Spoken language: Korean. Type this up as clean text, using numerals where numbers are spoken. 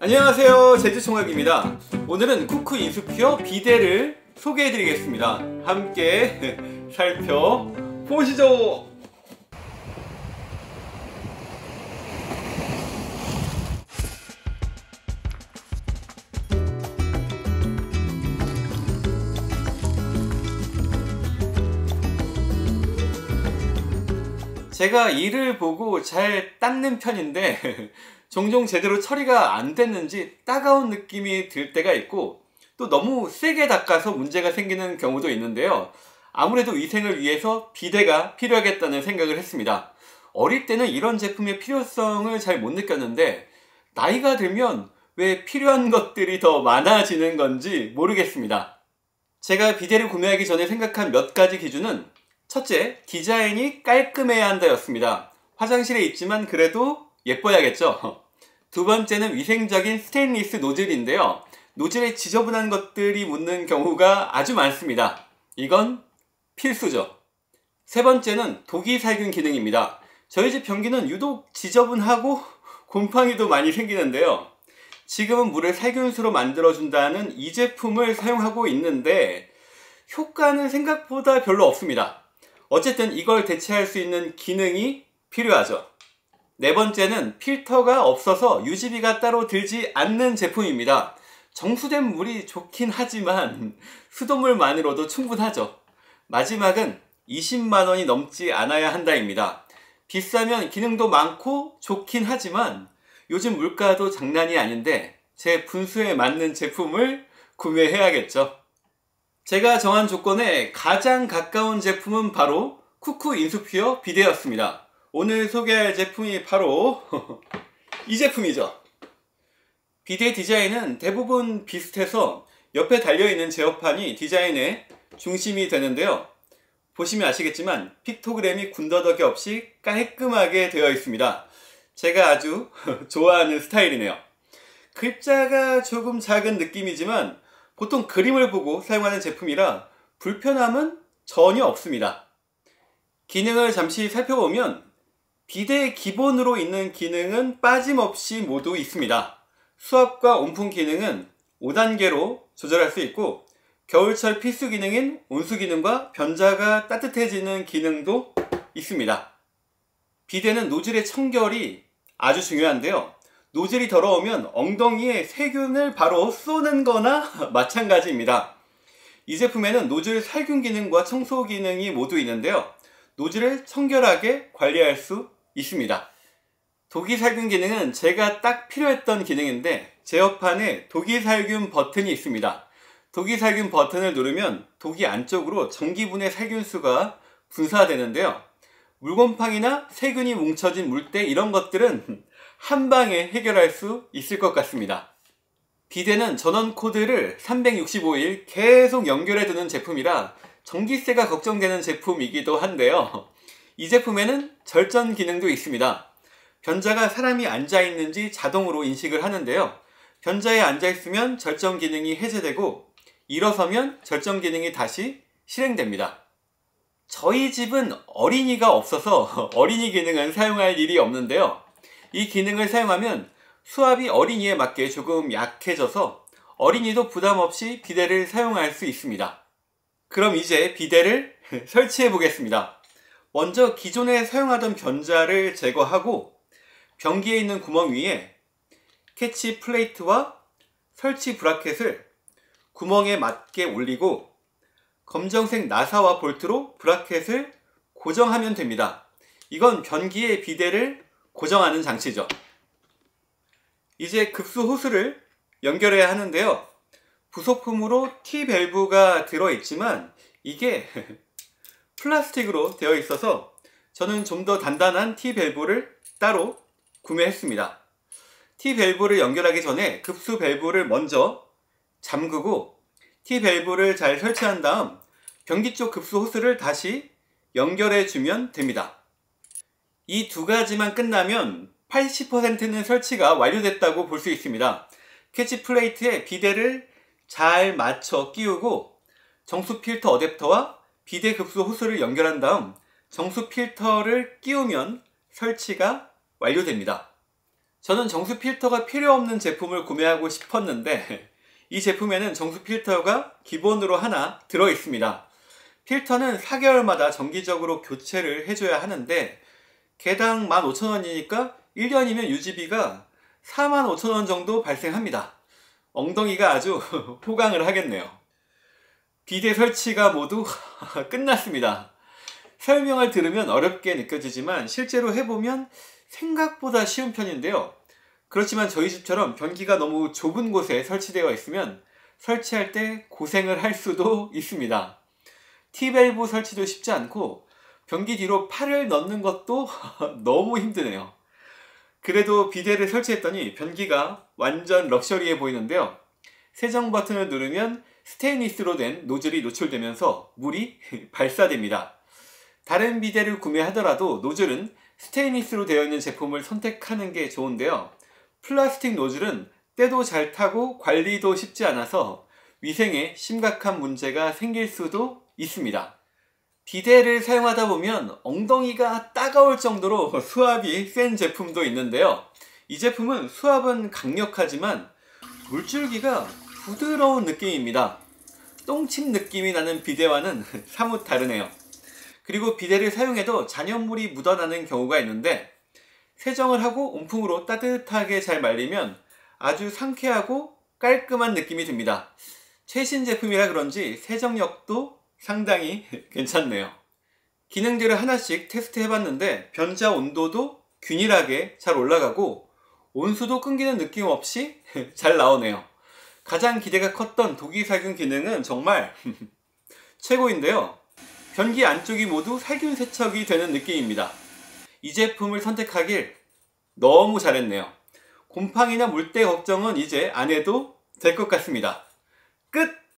안녕하세요, 제주총학입니다. 오늘은 쿠크 인수퓨어 비데를 소개해 드리겠습니다. 함께 살펴보시죠. 제가 이를 보고 잘 닦는 편인데 종종 제대로 처리가 안 됐는지 따가운 느낌이 들 때가 있고, 또 너무 세게 닦아서 문제가 생기는 경우도 있는데요. 아무래도 위생을 위해서 비데가 필요하겠다는 생각을 했습니다. 어릴 때는 이런 제품의 필요성을 잘 못 느꼈는데 나이가 들면 왜 필요한 것들이 더 많아지는 건지 모르겠습니다. 제가 비데를 구매하기 전에 생각한 몇 가지 기준은: 첫째, 디자인이 깔끔해야 한다 였습니다. 화장실에 있지만 그래도 예뻐야겠죠. 두 번째는 위생적인 스테인리스 노즐인데요. 노즐에 지저분한 것들이 묻는 경우가 아주 많습니다. 이건 필수죠. 세 번째는 독이살균 기능입니다. 저희 집 변기는 유독 지저분하고 곰팡이도 많이 생기는데요. 지금은 물을 살균수로 만들어준다는 이 제품을 사용하고 있는데 효과는 생각보다 별로 없습니다. 어쨌든 이걸 대체할 수 있는 기능이 필요하죠. 네 번째는 필터가 없어서 유지비가 따로 들지 않는 제품입니다. 정수된 물이 좋긴 하지만 수돗물만으로도 충분하죠. 마지막은 20만원이 넘지 않아야 한다입니다. 비싸면 기능도 많고 좋긴 하지만 요즘 물가도 장난이 아닌데 제 분수에 맞는 제품을 구매해야겠죠. 제가 정한 조건에 가장 가까운 제품은 바로 쿠크 인수퓨어 비데였습니다. 오늘 소개할 제품이 바로 이 제품이죠. 비데 디자인은 대부분 비슷해서 옆에 달려있는 제어판이 디자인의 중심이 되는데요. 보시면 아시겠지만 픽토그램이 군더더기 없이 깔끔하게 되어 있습니다. 제가 아주 좋아하는 스타일이네요. 글자가 조금 작은 느낌이지만 보통 그림을 보고 사용하는 제품이라 불편함은 전혀 없습니다. 기능을 잠시 살펴보면 비데 기본으로 있는 기능은 빠짐없이 모두 있습니다. 수압과 온풍 기능은 5단계로 조절할 수 있고, 겨울철 필수 기능인 온수 기능과 변자가 따뜻해지는 기능도 있습니다. 비데는 노즐의 청결이 아주 중요한데요. 노즐이 더러우면 엉덩이에 세균을 바로 쏘는 거나 마찬가지입니다. 이 제품에는 노즐 살균 기능과 청소 기능이 모두 있는데요. 노즐을 청결하게 관리할 수 있습니다. 독이살균 기능은 제가 딱 필요했던 기능인데 제어판에 독이살균 버튼이 있습니다. 독이살균 버튼을 누르면 독이 안쪽으로 전기분해 살균수가 분사되는데요. 물곰팡이나 세균이 뭉쳐진 물때 이런 것들은 한 방에 해결할 수 있을 것 같습니다. 비데는 전원 코드를 365일 계속 연결해 두는 제품이라 전기세가 걱정되는 제품이기도 한데요. 이 제품에는 절전 기능도 있습니다. 변자가 사람이 앉아있는지 자동으로 인식을 하는데요. 변자에 앉아있으면 절전 기능이 해제되고 일어서면 절전 기능이 다시 실행됩니다. 저희 집은 어린이가 없어서 어린이 기능은 사용할 일이 없는데요. 이 기능을 사용하면 수압이 어린이에 맞게 조금 약해져서 어린이도 부담 없이 비데를 사용할 수 있습니다. 그럼 이제 비데를 설치해 보겠습니다. 먼저 기존에 사용하던 변자를 제거하고 변기에 있는 구멍 위에 캐치 플레이트와 설치 브라켓을 구멍에 맞게 올리고 검정색 나사와 볼트로 브라켓을 고정하면 됩니다. 이건 변기에 비데를 고정하는 장치죠. 이제 급수 호스를 연결해야 하는데요. 부속품으로 T밸브가 들어있지만 이게 플라스틱으로 되어 있어서 저는 좀 더 단단한 T밸브를 따로 구매했습니다. T밸브를 연결하기 전에 급수 밸브를 먼저 잠그고 T밸브를 잘 설치한 다음 변기 쪽 급수 호스를 다시 연결해 주면 됩니다. 이 두 가지만 끝나면 80%는 설치가 완료됐다고 볼 수 있습니다. 캐치 플레이트에 비데를 잘 맞춰 끼우고 정수 필터 어댑터와 비데 급수 호스를 연결한 다음 정수 필터를 끼우면 설치가 완료됩니다. 저는 정수 필터가 필요 없는 제품을 구매하고 싶었는데 이 제품에는 정수 필터가 기본으로 하나 들어 있습니다. 필터는 4개월마다 정기적으로 교체를 해줘야 하는데 개당 15,000원이니까 1년이면 유지비가 45,000원 정도 발생합니다. 엉덩이가 아주 호강을 하겠네요. 비데 설치가 모두 끝났습니다. 설명을 들으면 어렵게 느껴지지만 실제로 해보면 생각보다 쉬운 편인데요. 그렇지만 저희 집처럼 변기가 너무 좁은 곳에 설치되어 있으면 설치할 때 고생을 할 수도 있습니다. T밸브 설치도 쉽지 않고 변기 뒤로 팔을 넣는 것도 너무 힘드네요. 그래도 비데를 설치했더니 변기가 완전 럭셔리해 보이는데요. 세정 버튼을 누르면 스테인리스로 된 노즐이 노출되면서 물이 발사됩니다. 다른 비데를 구매하더라도 노즐은 스테인리스로 되어 있는 제품을 선택하는 게 좋은데요. 플라스틱 노즐은 때도 잘 타고 관리도 쉽지 않아서 위생에 심각한 문제가 생길 수도 있습니다. 비데를 사용하다 보면 엉덩이가 따가울 정도로 수압이 센 제품도 있는데요. 이 제품은 수압은 강력하지만 물줄기가 부드러운 느낌입니다. 똥침 느낌이 나는 비데와는 사뭇 다르네요. 그리고 비데를 사용해도 잔여물이 묻어나는 경우가 있는데 세정을 하고 온풍으로 따뜻하게 잘 말리면 아주 상쾌하고 깔끔한 느낌이 듭니다. 최신 제품이라 그런지 세정력도 상당히 괜찮네요. 기능들을 하나씩 테스트 해봤는데 변자 온도도 균일하게 잘 올라가고 온수도 끊기는 느낌 없이 잘 나오네요. 가장 기대가 컸던 독이살균 기능은 정말 최고인데요. 변기 안쪽이 모두 살균 세척이 되는 느낌입니다. 이 제품을 선택하길 너무 잘했네요. 곰팡이나 물때 걱정은 이제 안 해도 될 것 같습니다. 끝!